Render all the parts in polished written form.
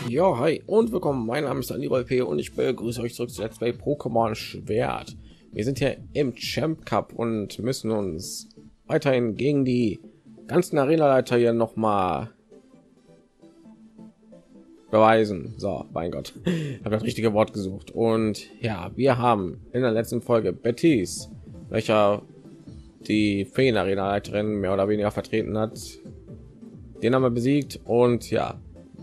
Ja, hi und willkommen. Mein Name ist Daniel P. und ich begrüße euch zurück zu Let's Play Pokémon Schwert. Wir sind hier im Champ Cup und müssen uns weiterhin gegen die ganzen Arena-Leiter hier noch mal beweisen. So, mein Gott, ich habe das richtige Wort gesucht. Und ja, wir haben in der letzten Folge Betis, welcher die Feen-Arena-Leiterin mehr oder weniger vertreten hat, den haben wir besiegt. Und ja,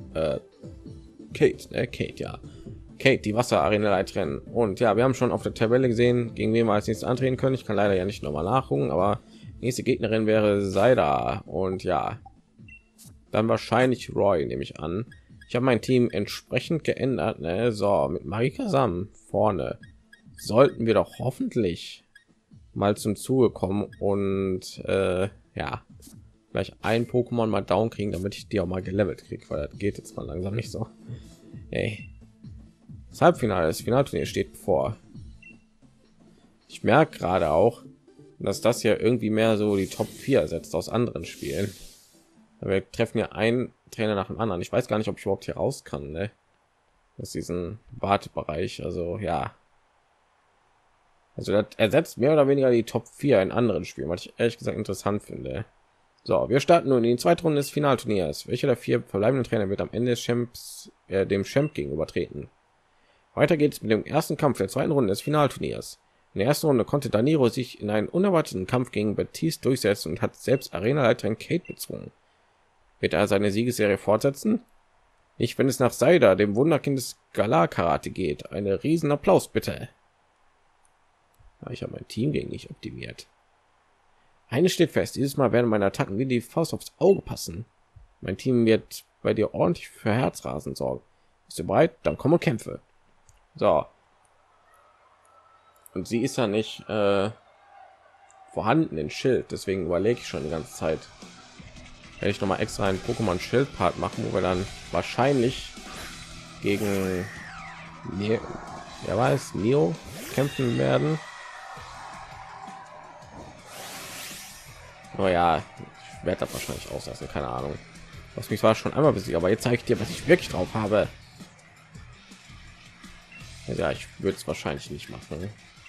Kate, die Wasser-Arena-Leiterin. Und ja, wir haben schon auf der Tabelle gesehen, gegen wen wir als nächstes antreten können. Ich kann leider ja nicht nochmal nachgucken, aber nächste Gegnerin wäre Saida. Und ja, dann wahrscheinlich Roy, nehme ich an. Ich habe mein Team entsprechend geändert. Ne? So, mit Marika Sam vorne sollten wir doch hoffentlich mal zum Zuge kommen und ja, gleich ein Pokémon mal down kriegen, damit ich die auch mal gelevelt kriege, weil das geht jetzt mal langsam nicht so. Hey. Das Halbfinale, das Finalturnier steht bevor. Ich merke gerade auch, dass das ja irgendwie mehr so die Top 4 setzt aus anderen Spielen. Wir treffen ja einen Trainer nach dem anderen. Ich weiß gar nicht, ob ich überhaupt hier raus kann, ne? Aus diesem Wartebereich. Also ja. Also das ersetzt mehr oder weniger die Top 4 in anderen Spielen, was ich ehrlich gesagt interessant finde. So, wir starten nun in die zweite Runde des Finalturniers. Welcher der 4 verbleibenden Trainer wird am Ende des Champs dem Champ gegenüber treten? Weiter geht es mit dem ersten Kampf der zweiten Runde des Finalturniers. In der ersten Runde konnte Danilo sich in einen unerwarteten Kampf gegen Betis durchsetzen und hat selbst Arenaleiterin Kate bezwungen. Wird er seine Siegesserie fortsetzen? Nicht, wenn es nach Saida, dem Wunderkind des Galar-Karate geht. Eine riesen Applaus bitte. Ja, ich habe mein Team gegen mich optimiert. Eines steht fest, dieses Mal werden meine Attacken wie die Faust aufs Auge passen. Mein Team wird bei dir ordentlich für Herzrasen sorgen. Bist du bereit? Dann komm und kämpfe. So. Und sie ist ja nicht vorhanden in Schild, deswegen überlege ich schon die ganze Zeit. Werde ich noch mal extra einen Pokémon Schild Part machen, wo wir dann wahrscheinlich gegen Neo kämpfen werden. Oh ja, ich werde das wahrscheinlich auslassen, keine Ahnung. Was mich war schon einmal besiegt, aber jetzt zeige ich dir, was ich wirklich drauf habe. Ja, ich würde es wahrscheinlich nicht machen.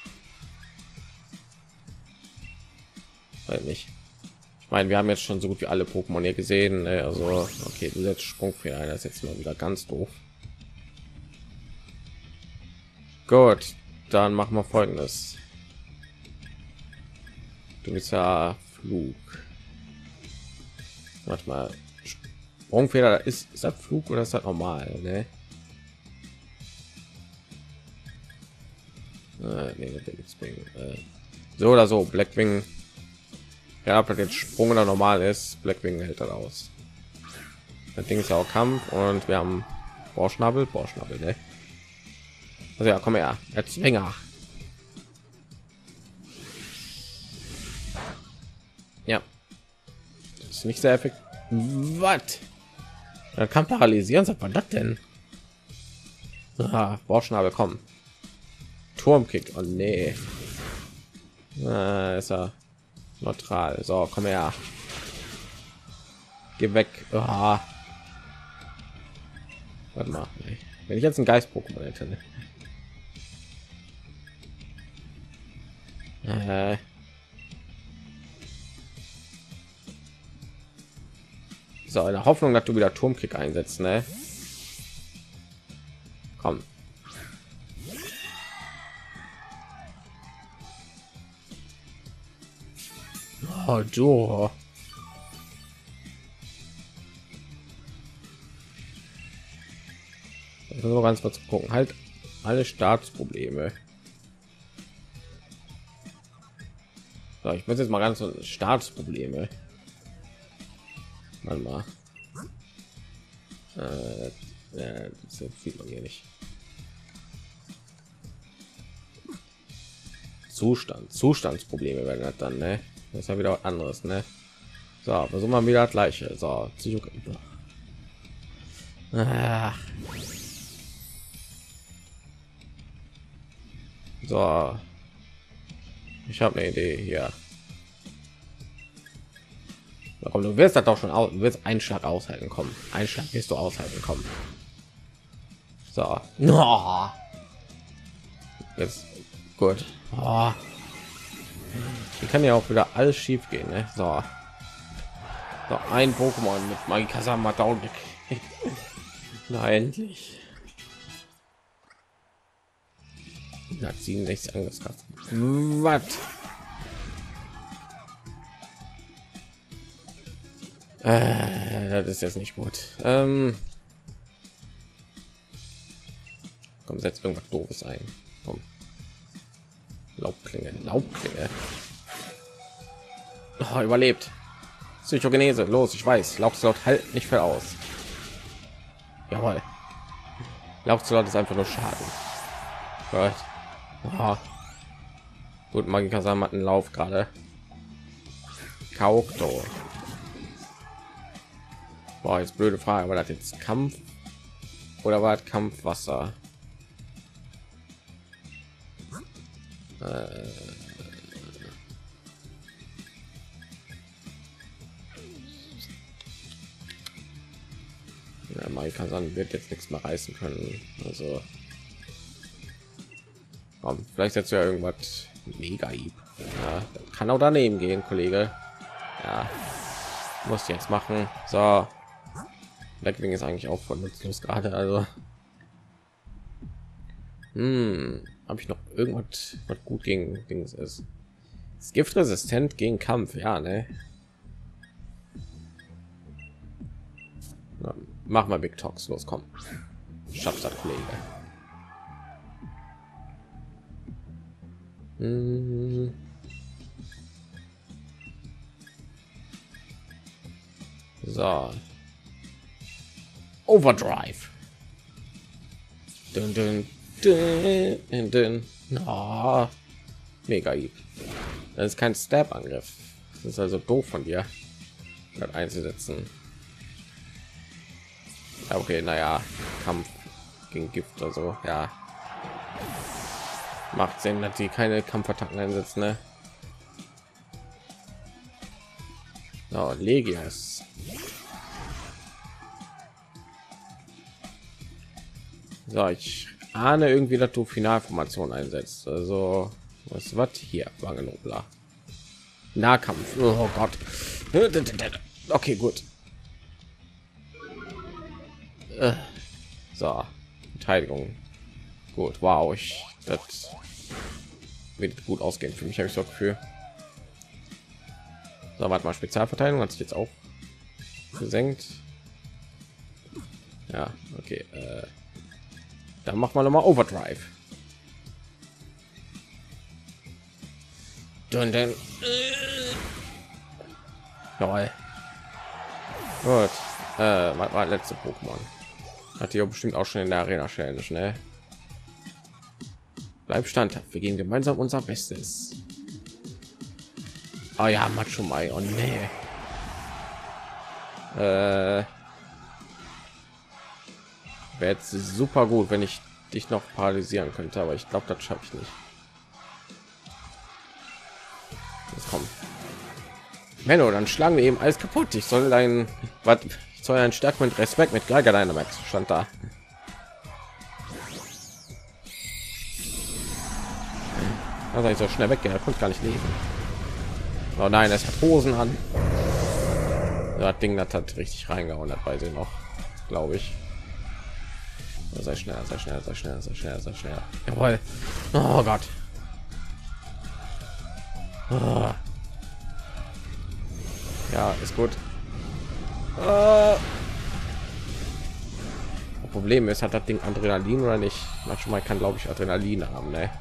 Weil nicht. Ich meine, wir haben jetzt schon so gut wie alle Pokémon hier gesehen. Ne? Also, okay, du setzt Sprungfehler ein, das ist jetzt mal wieder ganz doof. Gut, dann machen wir Folgendes. Du bist ja Flug. Warte mal. Sprungfehler ist das Flug oder ist das normal? Ne? So oder so. Blackwing. Ja, ob das jetzt Sprung oder normal ist, Blackwing hält das aus. Das Ding ist ja auch Kampf und wir haben Bohrschnabel, ne? Also ja, komm her, jetzt länger. Ja, das ist nicht sehr effektiv. Was? Da kann paralysieren. Was war das denn? Bohrschnabel, komm. Turmkick. Oh nee. Ist er neutral. So, komm her. Geh weg. Warte mal. Wenn ich jetzt ein Geist-Pokémon hätte. Ne? So, in der Hoffnung, dass du wieder Turmkick einsetzt, ne? Komm. Oh, du. So ganz kurz gucken. Halt alle Startprobleme. So, ich muss jetzt mal ganz so Startprobleme. Warte mal. Das sieht man hier nicht. Zustandsprobleme werden das dann, ne? Das ist ja wieder was anderes, ne? So, versuchen wir wieder das gleiche. So, so, ich habe eine Idee hier. Warum, du wirst das doch schon aus, du wirst einen Schlag aushalten kommen. Einen Schlag wirst du aushalten kommen. So. Oh. Jetzt gut. Oh. Hier kann ja auch wieder alles schief gehen, ne? So. So, ein Pokémon mit Magikasama down. Nein, endlich. Hat 67 Angriffskraft. Was? Das ist jetzt nicht gut. Komm, setzt irgendwas Doofes ein. Komm. Laubklinge, Laubklinge. Oh, überlebt. Psychogenese, los, ich weiß. Laubslaut halt nicht viel aus. Jawohl. Laubslaut ist einfach nur Schaden. Gut. Oh. Gut, Magikasam hat einen Lauf gerade. Kaukto. Boah, jetzt blöde Frage, war das jetzt Kampf oder war das Kampfwasser? Ja, Magikasam wird jetzt nichts mehr reißen können. Also komm, vielleicht jetzt ja irgendwas mega -Hieb. Ja, kann auch daneben gehen, Kollege. Ja, muss jetzt machen. So, Blackwing ist eigentlich auch von nutzlos gerade. Also habe ich noch irgendwas, was gut gegen Dings ist? Ist giftresistent gegen Kampf, ja, ne? Na, mach mal Big Talks, los, komm. Schaffst das, Kollege. So. Overdrive. Dun, dun, dun, dun, dun. Oh, mega -Hieb. Das ist kein Stab-Angriff. Das ist also doof von dir, das einzusetzen. Ja, okay, naja, Kampf gegen Gift oder so, ja. Macht Sinn, dass die keine Kampfattacken einsetzen, ne? So, Legias. So, ich ahne irgendwie, dass du Finalformation einsetzt. Also, was hier? Wangenobler. Nahkampf. Oh Gott. Okay, gut. So, Verteidigung. Gut, wow, das wird gut ausgehen für mich, habe ich so Gefühl. So, warte mal, Spezialverteidigung hat sich jetzt auch gesenkt. Ja, okay. Dann machen wir noch mal Overdrive. Dun, dun. Jawohl. Gut. Was war letzte Pokémon? Hat die bestimmt auch schon in der Arena Challenge, ne? Bleib standhaft, wir gehen gemeinsam unser Bestes. Ah ja, Macho Mai, oh nee. Wäre jetzt super gut, wenn ich dich noch paralysieren könnte, aber ich glaube, das schaffe ich nicht. Jetzt komm. Menno, dann schlagen wir eben alles kaputt. Ich soll ein was, ich soll einen Stärke mit Respekt mit Geiger Dynamax stand da. Also ich so schnell weggehen, er konnte gar nicht leben. Oh nein, es hat Hosen an. Das Ding, das hat richtig reingehauen, das weiß ich noch, glaube ich. Sei schneller, sei schneller, sei schneller, sei schneller, sei schneller. Jawohl. Oh Gott. Oh. Ja, ist gut. Problem ist, hat das Ding Adrenalin oder nicht? Manchmal kann, glaube ich, Adrenalin haben, ne?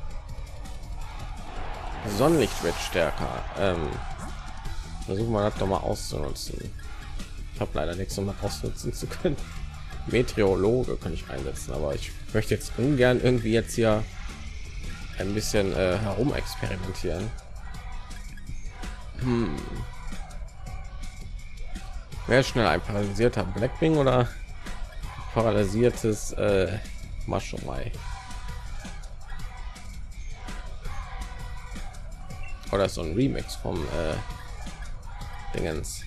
Sonnenlicht wird stärker. Versuchen wir das doch mal auszunutzen. Ich habe leider nichts, um das ausnutzen zu können. Meteorologe kann ich einsetzen, aber ich möchte jetzt ungern irgendwie jetzt hier ein bisschen herum experimentieren. Wer schnell ein paralysierter Blackwing oder paralysiertes Maschumai? Oder so ein Remix vom Dingens.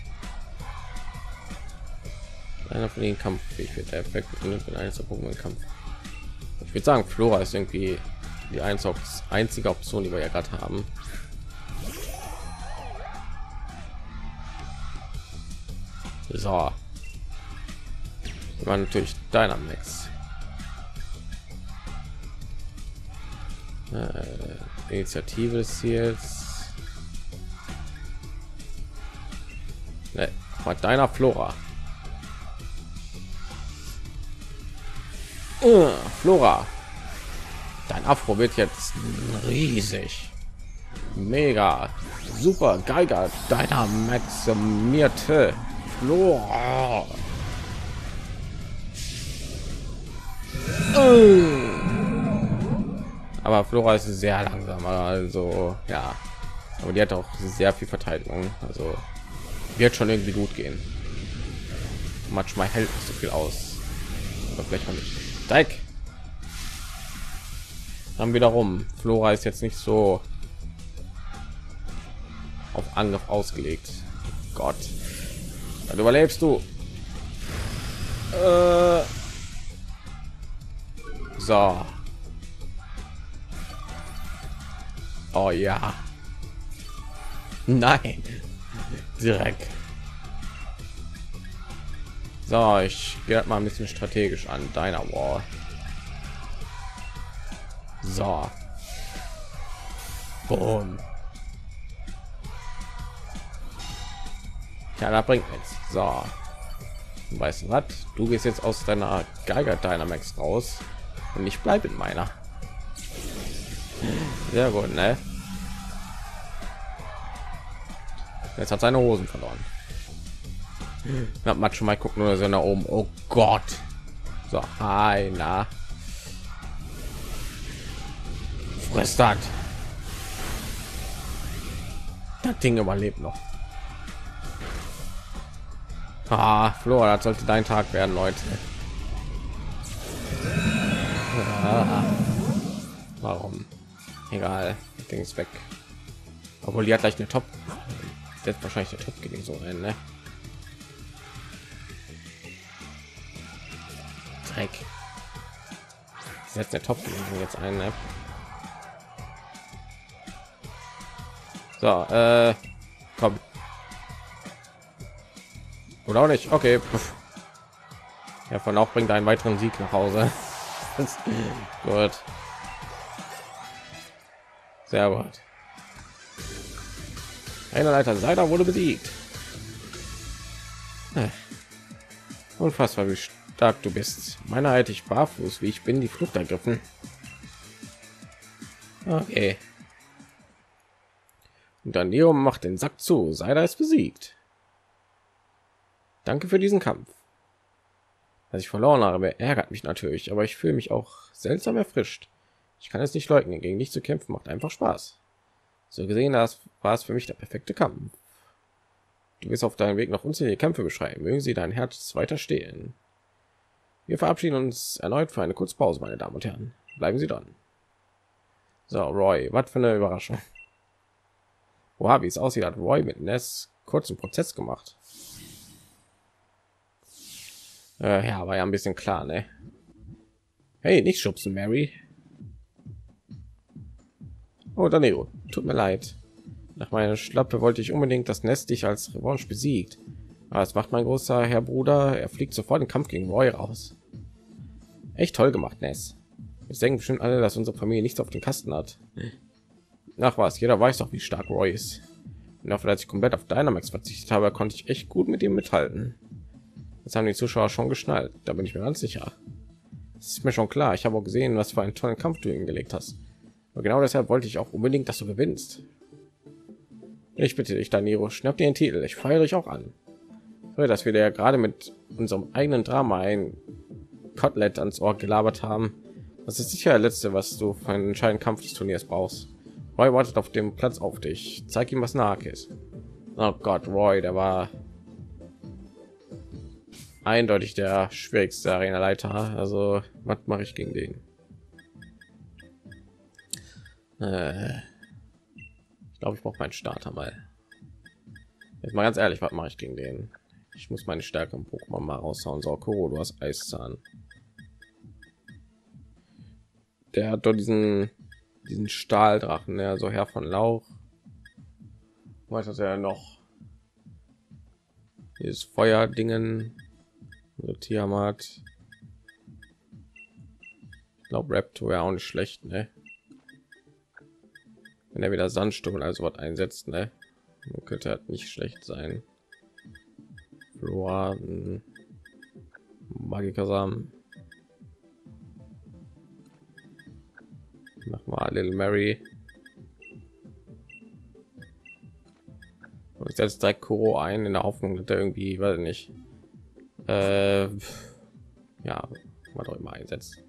Einer von den Kampf wird der Effekt benutzt, wenn eines der Pokémon Kampf Ich würde sagen, Flora ist irgendwie die einzige Option, die wir ja gerade haben. So, war natürlich Dynamax. Initiative des Ziels. Ne, war deiner Flora. Flora, dein Afro wird jetzt riesig, mega, super Geiger, deiner maximierte Flora. Aber Flora ist sehr langsam, also ja, aber die hat auch sehr viel Verteidigung, also wird schon irgendwie gut gehen. Manchmal hält nicht so viel aus, aber vielleicht auch nicht. Dreck. Dann wiederum, Flora ist jetzt nicht so auf Angriff ausgelegt. Gott, dann überlebst du. So. Oh ja. Nein. Direkt. So, ich gehe mal ein bisschen strategisch an deiner Wall. So. Boom. Ja, da bringt nichts. So. Weißt du was? Du gehst jetzt aus deiner Geiger Dynamax raus und ich bleibe in meiner. Sehr gut, ne? Jetzt hat seine Hosen verloren. Hat schon mal gucken oder so nach oben. Oh Gott. So, hi, na. Fress das. Das Ding überlebt noch. Ah, Flora, das sollte dein Tag werden, Leute. Ah, warum? Egal, das Ding ist weg. Obwohl die hat gleich eine Top. Jetzt wahrscheinlich der Top gegen so ein, ne? Dreck. Setzt der Top jetzt ein, ne? So, komm. Oder auch nicht. Okay. Ja, von auch bringt einen weiteren Sieg nach Hause. Gut. Sehr gut. Einer Leiter Seider wurde besiegt. Unfassbar, wie stark du bist. Meiner hätte ich barfuß, wie ich bin, die Flucht ergriffen. Okay. Und dann Neo macht den Sack zu. Seider ist besiegt. Danke für diesen Kampf. Dass ich verloren habe, ärgert mich natürlich, aber ich fühle mich auch seltsam erfrischt. Ich kann es nicht leugnen, gegen dich zu kämpfen macht einfach Spaß. So gesehen, das war es für mich der perfekte Kampf. Du wirst auf deinem Weg noch unzählige Kämpfe beschreiben. Mögen sie dein Herz weiter stehlen. Wir verabschieden uns erneut für eine kurze Pause, meine Damen und Herren. Bleiben Sie dran. So, Roy, was für eine Überraschung. Wow, wie es aussieht, hat Roy mit Ness kurzen Prozess gemacht. Ja, war ja ein bisschen klar, ne? Hey, nicht schubsen, Mary. Oh, Danilo, tut mir leid. Nach meiner Schlappe wollte ich unbedingt das Nest dich als Revanche besiegt. Aber es macht mein großer Herr Bruder, er fliegt sofort den Kampf gegen Roy raus. Echt toll gemacht, Ness. Wir denken bestimmt alle, dass unsere Familie nichts auf den Kasten hat. Nach was, jeder weiß doch, wie stark Roy ist. Und dafür, dass ich komplett auf Dynamax verzichtet habe, konnte ich echt gut mit ihm mithalten. Das haben die Zuschauer schon geschnallt, da bin ich mir ganz sicher. Das ist mir schon klar, ich habe auch gesehen, was für einen tollen Kampf du hingelegt hast. Aber genau deshalb wollte ich auch unbedingt, dass du gewinnst. Ich bitte dich, Danilo, schnapp dir den Titel, ich feiere dich auch an. Dass wir ja gerade mit unserem eigenen Drama ein Kotelett ans Ohr gelabert haben. Das ist sicher der letzte, was du für einen entscheidenden Kampf des Turniers brauchst. Roy wartet auf dem Platz auf dich. Zeig ihm, was nach ist. Oh Gott, Roy, der war eindeutig der schwierigste Arena-Leiter. Also, was mache ich gegen den? Ich glaube, ich brauche meinen Starter mal. Jetzt mal ganz ehrlich, was mache ich gegen den? Ich muss meine Stärke im Pokémon mal raushauen. So, Koro, du hast Eiszahn. Der hat doch diesen Stahldrachen, der so Herr von Lauch. Was hat er noch? Dieses Feuerdingen, so Tiamat. Ich glaube, Raptor wäre auch nicht schlecht, ne? Wenn er wieder Sandsturm und also was einsetzt, ne? Dann könnte er nicht schlecht sein. Flora, Magikasam. Mach mal Little Mary. Und ich setze direkt Kuro ein in der Hoffnung, dass er irgendwie, weiß nicht, ja, was auch immer einsetzt.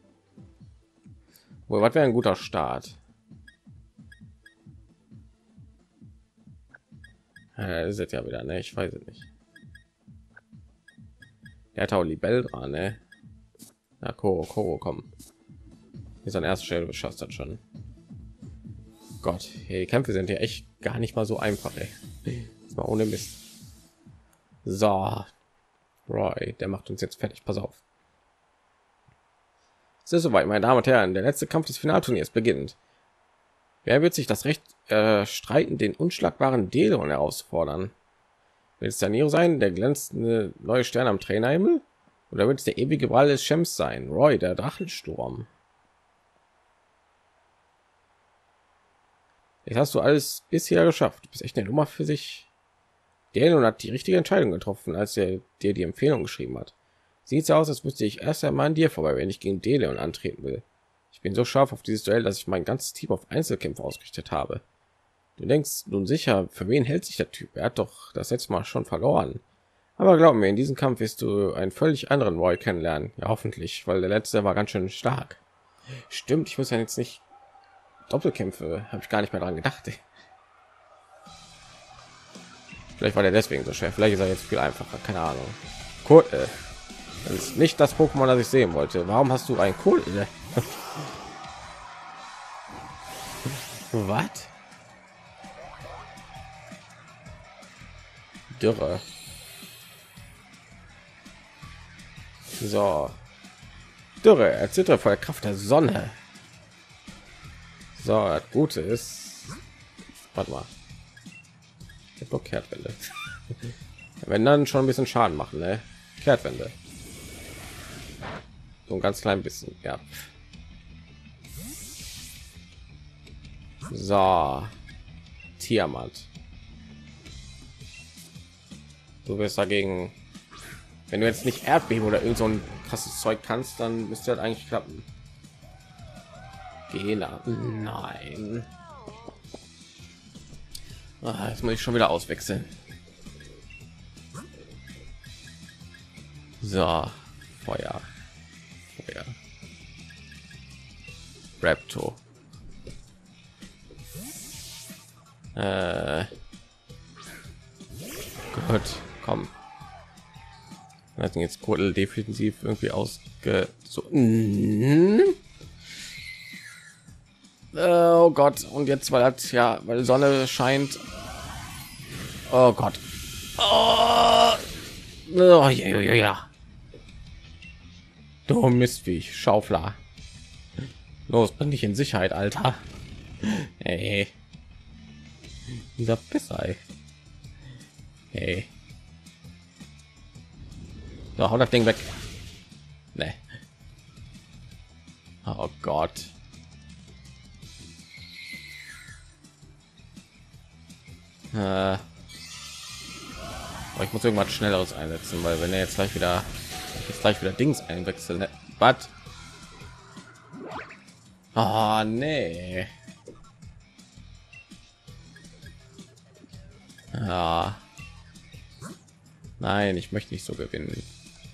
Wohl, was wäre ein guter Start? Ist jetzt ja wieder, ne? Ich weiß es nicht. Der hat auch Libell dran, ne? Ja, Koro, komm. Ist ein erster Stelle, du schaffst das schon. Gott, hey, die Kämpfe sind ja echt gar nicht mal so einfach, ey. Das war ohne Mist. So, Roy, der macht uns jetzt fertig. Pass auf. Es ist soweit, meine Damen und Herren. Der letzte Kampf des Finalturniers beginnt. Wer wird sich das Recht streiten, den unschlagbaren Deleon herausfordern? Wird es der Nero sein, der glänzende neue Stern am Trainerhimmel? Oder wird es der ewige Ball des Shems sein? Roy, der Drachensturm. Jetzt hast du alles bisher geschafft. Du bist echt eine Nummer für sich. Deleon hat die richtige Entscheidung getroffen, als er dir die Empfehlung geschrieben hat. Sieht so aus, als müsste ich erst einmal an dir vorbei, wenn ich gegen Deleon antreten will. Ich bin so scharf auf dieses Duell, dass ich mein ganzes Team auf Einzelkämpfe ausgerichtet habe. Du denkst nun sicher, für wen hält sich der Typ? Er hat doch das letzte Mal schon verloren. Aber glaub mir, in diesem Kampf wirst du einen völlig anderen Roy kennenlernen. Ja, hoffentlich, weil der letzte war ganz schön stark. Stimmt, ich muss ja jetzt nicht Doppelkämpfe, habe ich gar nicht mehr dran gedacht. Ey. Vielleicht war der deswegen so schwer. Vielleicht ist er jetzt viel einfacher. Keine Ahnung. Cool. Das ist nicht das Pokémon, das ich sehen wollte. Warum hast du ein Kohl? Was? Dürre. So. Dürre. Erzittert vor der Kraft der Sonne. So, das Gute ist. Warte mal. Der Blockkehrtwelle. Wenn dann schon ein bisschen Schaden machen, ne? Kehrtwende. So ein ganz klein bisschen, ja. So. Tiamat. Du wirst dagegen, wenn du jetzt nicht Erdbeben oder irgend so ein krasses Zeug kannst, dann müsste das eigentlich klappen. Gela. Nein. Jetzt muss ich schon wieder auswechseln. So, Feuer. Raptor. Gut, komm. Lassen jetzt Kordel defensiv irgendwie ausge so. Oh Gott, und jetzt weil das ja, weil die Sonne scheint. Oh Gott. Oh, ja. Du Mistviech, Schaufler. Los, bring dich in Sicherheit, Alter. Hey. Dieser Pisser. Hey. So, hau das Ding weg. Nee. Oh Gott. Aber ich muss irgendwas Schnelleres einsetzen, weil wenn er jetzt gleich wieder Dings einwechseln, was? Oh nee. Ja. Nein, ich möchte nicht so gewinnen.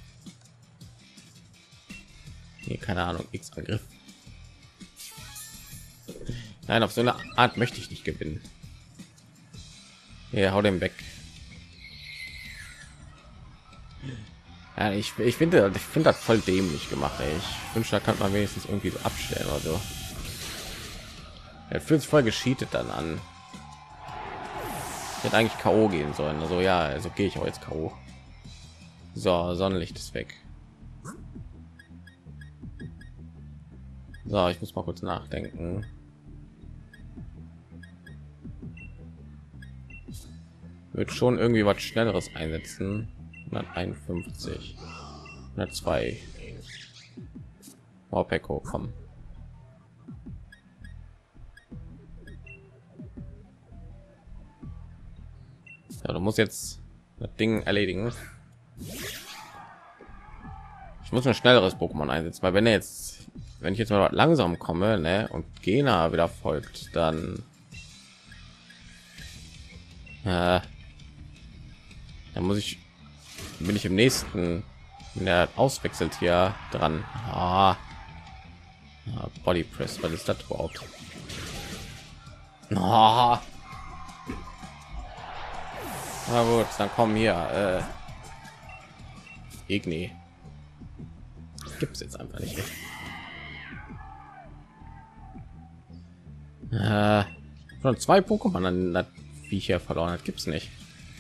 Hier, keine Ahnung, X-Angriff. Nein, auf so eine Art möchte ich nicht gewinnen. Ja, hau den weg. Ja, ich finde das voll dämlich gemacht. Ey. Ich wünsche, da kann man wenigstens irgendwie so abstellen oder so. Er fühlt sich voll gescheatet dann an. Ich hätte eigentlich K.O. gehen sollen. Also ja, also gehe ich auch jetzt K.O. So, Sonnenlicht ist weg. So, ich muss mal kurz nachdenken. Wird schon irgendwie was Schnelleres einsetzen. 151, 102. Oh, Pecco, komm. Ja, du musst jetzt das Ding erledigen. Ich muss ein schnelleres Pokémon einsetzen, weil wenn ich jetzt mal langsam komme, ne, und Gena wieder folgt, dann dann bin ich im nächsten, wenn der auswechselt hier dran. Body Press, was ist das überhaupt? Na gut, dann kommen hier Igni. Gibt es jetzt einfach nicht. Schon 2 Pokémon an das Viecher verloren hat, gibt's nicht.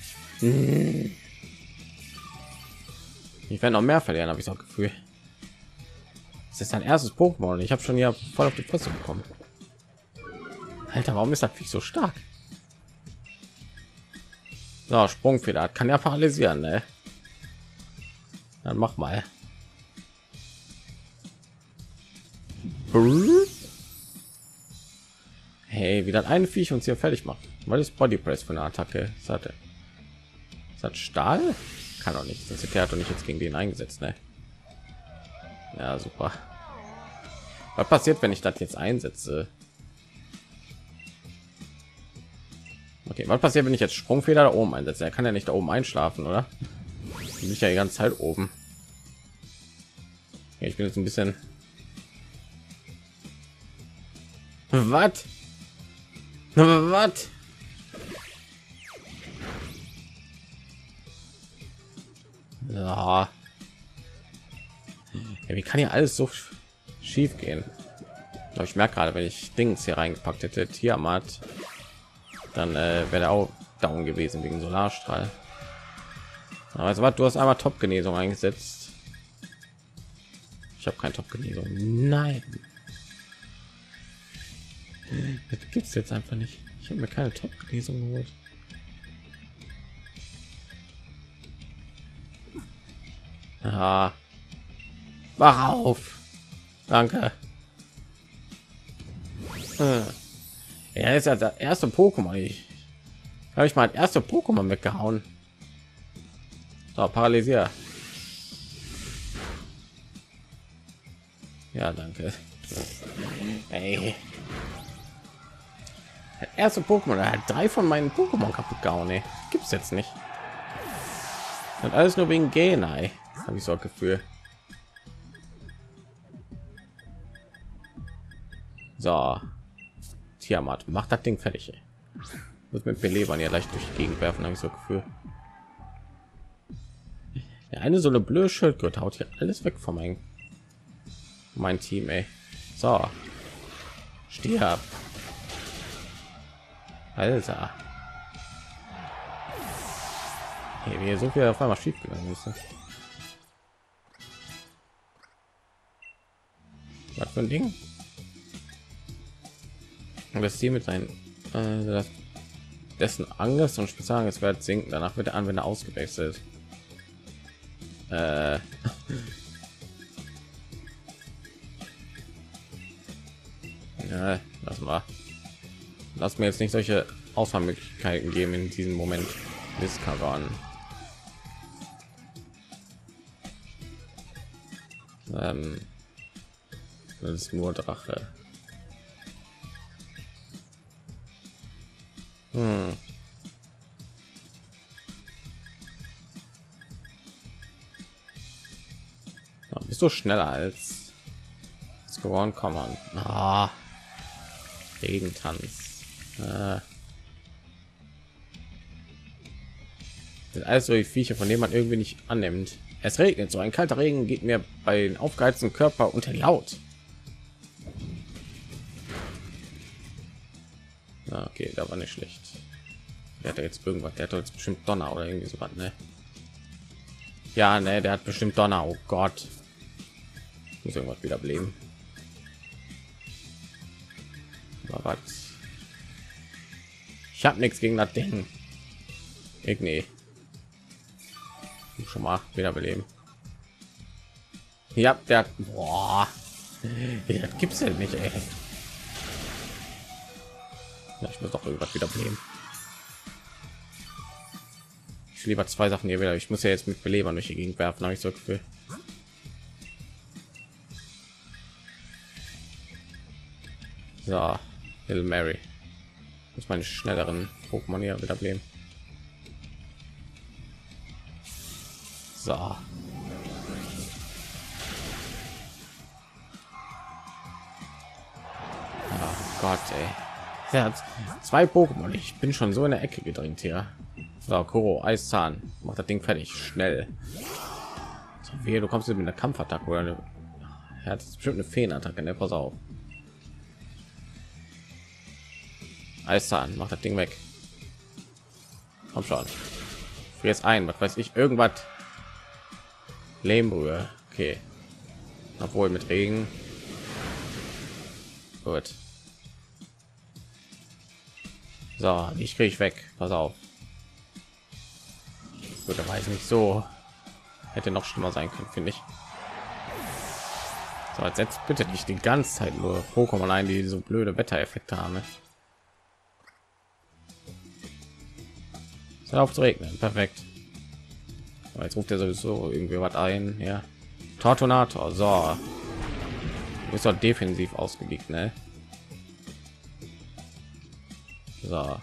Ich werde noch mehr verlieren, habe ich so ein Gefühl. Das ist sein erstes Pokémon und ich habe schon hier voll auf die Fresse bekommen. Alter, warum ist das Viech so stark? So, Sprungfeder kann ja paralysieren, ne? Dann mach mal. Hey, wie das eine Viech uns hier fertig macht. Was ist Body Press für eine Attacke? Ist das Stahl? Kann doch nicht. Das hat doch nicht jetzt gegen den eingesetzt, ne? Ja, super. Was passiert, wenn ich das jetzt einsetze? Okay, was passiert, wenn ich jetzt Sprungfeder da oben einsetze? Er kann ja nicht da oben einschlafen, oder? Bin ich ja die ganze Zeit oben. Ja, ich bin jetzt ein bisschen. Was? Was? Ja. Ja, wie kann hier alles so schief gehen? Aber ich merke gerade, wenn ich Dings hier reingepackt hätte, Tiamat, dann wäre er auch down gewesen wegen Solarstrahl. Also was, du hast einmal Top-Genesung eingesetzt. Ich habe kein Top-Genesung. Nein. Das gibt's jetzt einfach nicht. Ich habe mir keine Top-Genesung geholt. Aha. Wach auf. Danke. Ja, ist ja das erste Pokémon. Ich habe ich mal das erste Pokémon weggehauen. So, paralysier. Ja, danke. Ey. Das erste Pokémon, er hat 3 von meinen Pokémon kaputt gehauen. Ey. Gibt's jetzt nicht. Und alles nur wegen Genai. Habe ich so ein Gefühl. So, Tiamat, macht das Ding fertig. Ey. Wird mit Belebern ja leicht durch die Gegend werfen, habe ich so ein Gefühl. Ja, eine so eine blöde Schildkröte haut hier alles weg von mein Team, ey. So, stirb. Alter. Hey, wie so viel auf einmal schief gegangen ist. Was für ein Ding? Und das Ziel mit seinen dessen Angriff und Spezialangriffswert sinken. Danach wird der Anwender ausgewechselt. Ja, lass mir jetzt nicht solche Auswahlmöglichkeiten geben in diesem Moment. Discovery. Das ist nur Drache. Ja, bist du schneller als Scorn Command? Regentanz. Sind alles so die Viecher, von denen man irgendwie nicht annimmt. Es regnet, so ein kalter Regen geht mir bei den aufgeheizten Körper unter die Haut. Okay, da war nicht schlecht. Der hat jetzt irgendwas, der hat jetzt bestimmt Donner oder irgendwie so was, ne? Ja, ne, der hat bestimmt Donner. Oh Gott, ich muss irgendwas wiederbeleben. Oh Gott. Ich habe nichts gegen das Ding. Nee. Schon mal wiederbeleben. Ja, der. Boah. Ja, das gibt's ja nicht, ey. Ja, ich muss doch irgendwas wiederbeleben. Ich lieber zwei Sachen hier wieder. Ich muss ja jetzt mit Belebern durch die Gegend werfen, habe ich so Gefühl. So, Little Mary. Muss meine schnelleren Pokémon hier wiederbeleben. So. Oh Gott, ey. Er hat zwei Pokémon. Ich bin schon so in der Ecke gedrängt hier. So, Kuro, Eiszahn. Macht das Ding fertig. Schnell. So, wie, du kommst mit einer Kampfattacke oder eine... Er hat bestimmt eine Feenattacke, ne? Pass auf. Eiszahn, macht das Ding weg. Komm schon. Jetzt ein, was weiß ich, irgendwas. Lehmbrühe. Okay. Obwohl mit Regen. Gut. So, ich kriege ich weg. Pass auf. Gut, da weiß nicht so. Hätte noch schlimmer sein können, finde ich. So, jetzt setzt bitte nicht die ganze Zeit nur Pokémon ein, die so blöde Wettereffekte haben. Ne? Auf zu regnen, perfekt. Aber jetzt ruft er sowieso irgendwie was ein, ja. Tortonator, so. Du bist doch defensiv ausgelegt, ne? So.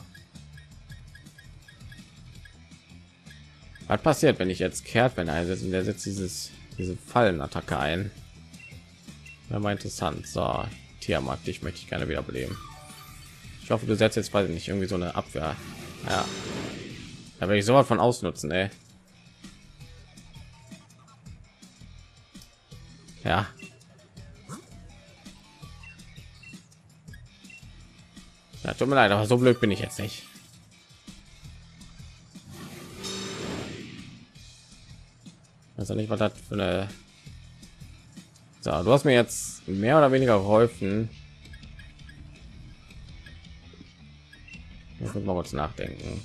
Was passiert, wenn ich jetzt kehrt, wenn einsetzt und der setzt diese Fallenattacke ein? Ja, mal interessant. So, Tiamat, dich möchte ich gerne wiederbeleben. Ich hoffe, du setzt jetzt bald nicht irgendwie so eine Abwehr. Ja. Da werde ich sowas von ausnutzen, ey. Ja. Ja, tut mir leid, aber so blöd bin ich jetzt nicht. Also nicht, was das für eine... So, du hast mir jetzt mehr oder weniger geholfen. Ich muss mal kurz nachdenken.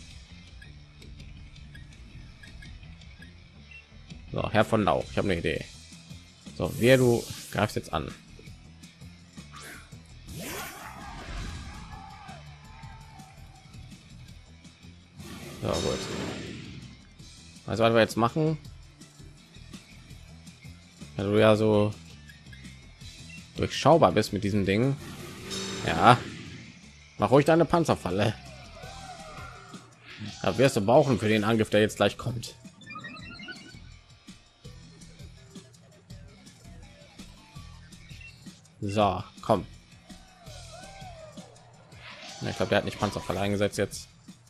So, Herr von Lauch, ich habe eine Idee. So, wer du greifst jetzt an. So, gut. Also, was wir jetzt machen, also ja so durchschaubar bist mit diesem Ding. Ja, mach ruhig deine Panzerfalle. Da wirst du brauchen für den Angriff, der jetzt gleich kommt. So, komm. Ich glaube, der hat nicht Panzerfall eingesetzt jetzt.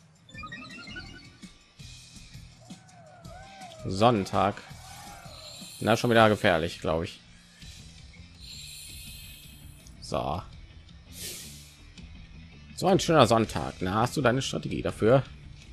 Sonntag. Na, schon wieder gefährlich, glaube ich. So. So ein schöner Sonntag. Na, hast du deine Strategie dafür?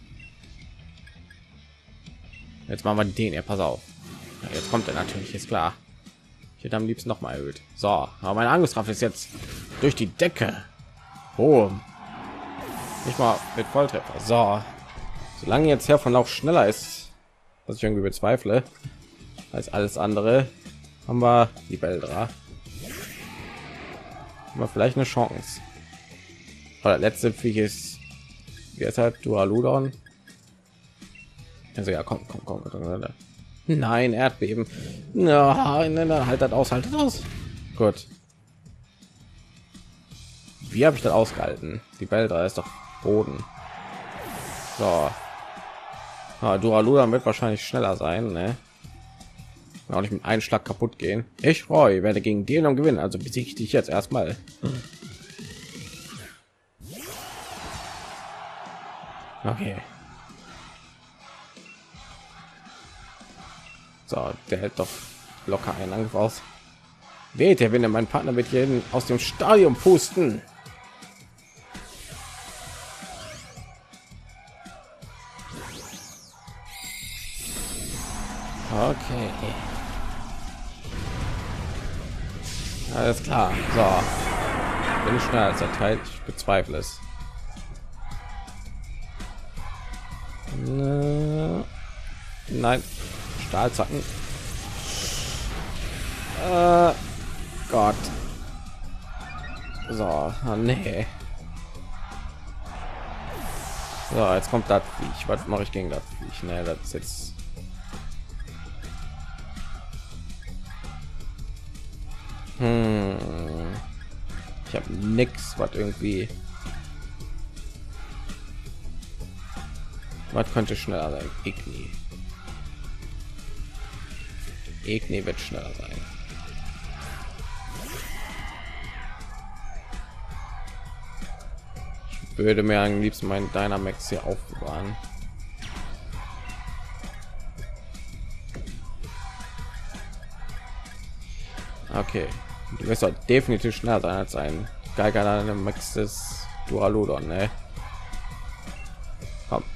Jetzt machen wir den. Ja, pass auf. Ja, jetzt kommt er natürlich, ist klar. Ich hätte am liebsten noch mal erhöht. So, aber meine Angriffskraft ist jetzt durch die Decke. Oh, nicht mal mit Volltreffer. So, solange jetzt Herr von Lauch schneller ist, was ich irgendwie bezweifle, als alles andere, haben wir die Beldra. Haben wir vielleicht eine Chance. Aber letzte Viech ist, wie ist halt Duraludon. Also ja, komm. Nein, Erdbeben. Nein, halt das aus, haltet aus. Gut. Wie habe ich das ausgehalten? Die Beldra ist doch Boden. So. Duraludon wird wahrscheinlich schneller sein, ne? Auch nicht mit einem Schlag kaputt gehen. Ich Roy werde gegen den und gewinnen, also besiege ich dich jetzt erstmal. Okay. So, der hält doch locker einen Angriff aus. Weht der, wenn er mein Partner mit jeden aus dem Stadion pusten. Okay. Alles klar. So. Bin ich schneller als der Teil? Ich bezweifle es. Nein, Stahlzacken. Gott. So, nee. So, jetzt kommt das Viech. Was mache ich gegen das Viech? Ne, das ist jetzt. Ich habe nix, was irgendwie. Was könnte schneller sein? Igni. Igni wird schneller sein. Ich würde mir am liebsten meinen Dynamax hier aufbewahren. Okay, du wirst halt definitiv schneller sein als ein Geiger Dynamax des Dualudon, ne? Komm.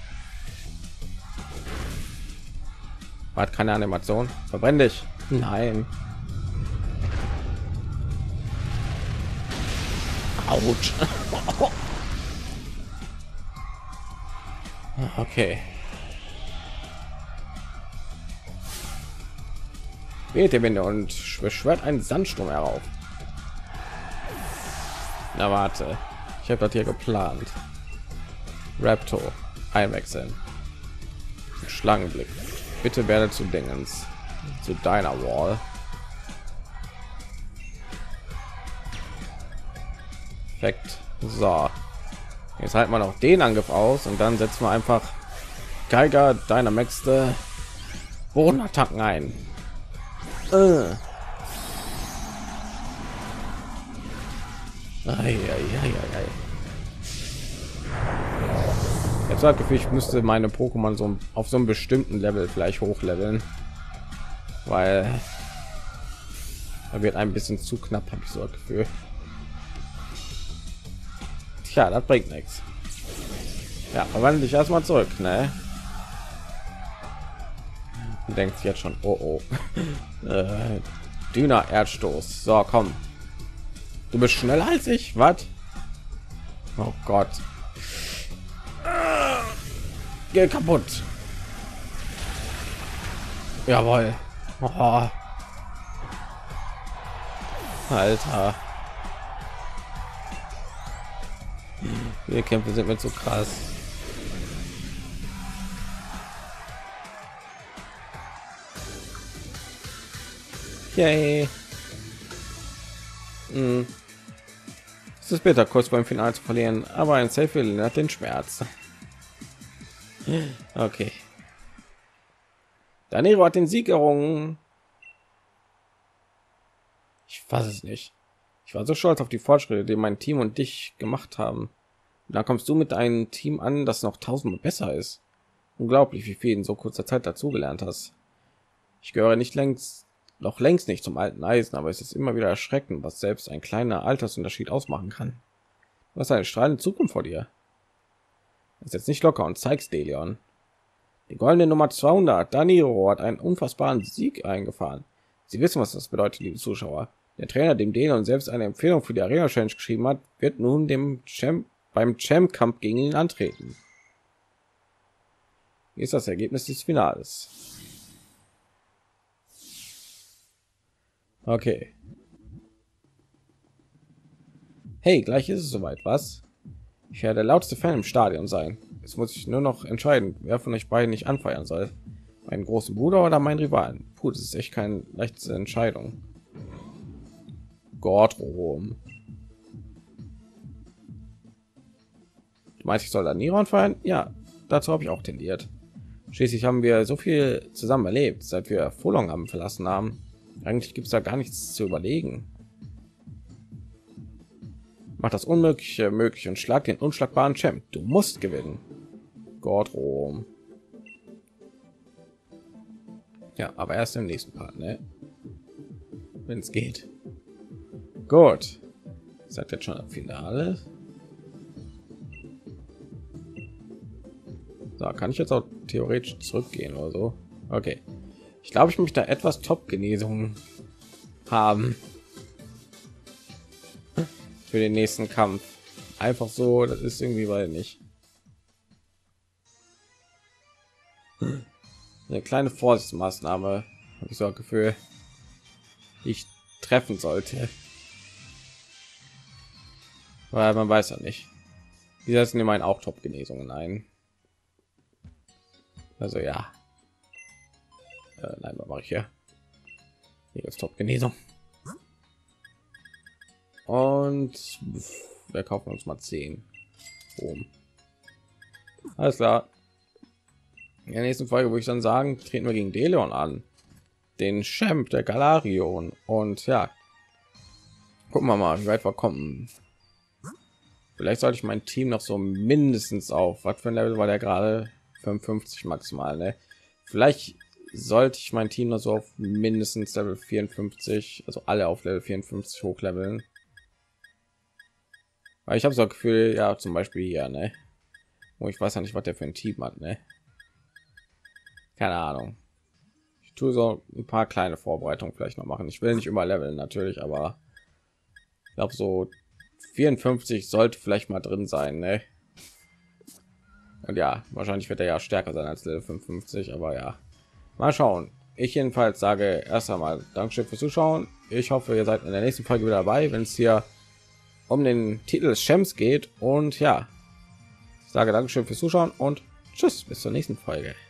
Hat keine Animation. Verbrenn dich. Nein. Autsch. Okay. Wählt der Winde und beschwört einen Sandsturm herauf. Na warte, ich habe das hier geplant. Raptor einwechseln. Schlangenblick. Bitte werde zu Dingens, zu deiner Wall. Perfekt. So, jetzt halten wir noch den Angriff aus und dann setzen wir einfach Geiger Dynamax Bodenattacken ein. Jetzt hat Gefühl, ich müsste meine Pokémon so auf so einem bestimmten Level vielleicht hochleveln, weil er wird ein bisschen zu knapp, habe ich so ein Gefühl. Tja, das bringt nichts. Ja, verwandle dich erstmal zurück, ne? Denkt jetzt schon, oh Düner Erdstoß. So, komm. Du bist schneller als ich, was? Oh Gott. Geh kaputt. Jawohl. Oh. Alter. Die Kämpfe sind mir zu krass. Yay. Es ist bitter, kurz beim Finale zu verlieren, aber ein Safe lindert den Schmerz. Okay. Danero hat den Sieg errungen. Ich weiß es nicht. Ich war so stolz auf die Fortschritte, die mein Team und dich gemacht haben. Und dann kommst du mit einem Team an, das noch tausendmal besser ist. Unglaublich, wie viel in so kurzer Zeit dazugelernt hast. Ich gehöre noch längst nicht zum alten Eisen, aber es ist immer wieder erschreckend, was selbst ein kleiner Altersunterschied ausmachen kann. Du hast eine strahlende Zukunft vor dir. Ist jetzt nicht locker und zeigst Delion. Die goldene Nummer 200, Daniro, hat einen unfassbaren Sieg eingefahren. Sie wissen, was das bedeutet, liebe Zuschauer. Der Trainer, dem Delion selbst eine Empfehlung für die Arena Challenge geschrieben hat, wird nun beim Champ-Kampf gegen ihn antreten. Hier ist das Ergebnis des Finales. Okay. Hey, gleich ist es soweit, was? Ich werde der lautste Fan im Stadion sein. Jetzt muss ich nur noch entscheiden, wer von euch beiden nicht anfeuern soll. Meinen großen Bruder oder meinen Rivalen. Puh, das ist echt keine leichte Entscheidung. Gott, Rom. Du meinst, ich soll da Niron feiern? Ja, dazu habe ich auch tendiert. Schließlich haben wir so viel zusammen erlebt, seit wir Folong haben verlassen haben. Eigentlich gibt es da gar nichts zu überlegen. Mach das Unmögliche möglich und schlag den unschlagbaren Champ. Du musst gewinnen. Gott, Rom. Ja, aber erst im nächsten Part, ne? Wenn es geht. Gut. Seid jetzt schon am Finale. So, kann ich jetzt auch theoretisch zurückgehen oder so? Okay. Ich glaube, ich möchte da etwas Top-Genesung haben. für den nächsten Kampf. Einfach so, das ist irgendwie, weil nicht eine kleine Vorsichtsmaßnahme, habe ich so ein Gefühl, die ich treffen sollte, weil man weiß ja nicht. Die setzen immerhin auch Top-Genesungen ein. Also ja, nein, was mache ich hier? Hier ist Top-Genesung. Und wir kaufen uns mal 10. Alles klar. In der nächsten Folge würde ich dann sagen, treten wir gegen Deleon an, den Champ der Galarion. Und ja, gucken wir mal, wie weit wir kommen. Vielleicht sollte ich mein Team noch so mindestens auf, was für ein Level war der gerade? 55 maximal, ne? Vielleicht sollte ich mein Team noch so auf mindestens Level 54, also alle auf Level 54 hochleveln. Weil ich habe so ein Gefühl, ja, zum Beispiel hier, ne? Wo ich weiß ja nicht, was der für ein Team hat, ne? Keine Ahnung. Ich tue so ein paar kleine Vorbereitungen vielleicht noch machen. Ich will nicht immer leveln natürlich, aber ich glaube so 54 sollte vielleicht mal drin sein, ne? Und ja, wahrscheinlich wird er ja stärker sein als Level 55, aber ja, mal schauen. Ich jedenfalls sage erst einmal Dankeschön fürs Zuschauen. Ich hoffe, ihr seid in der nächsten Folge wieder dabei, wenn es hier um den Titel des Champs geht. Und ja, ich sage Dankeschön fürs Zuschauen und tschüss, bis zur nächsten Folge.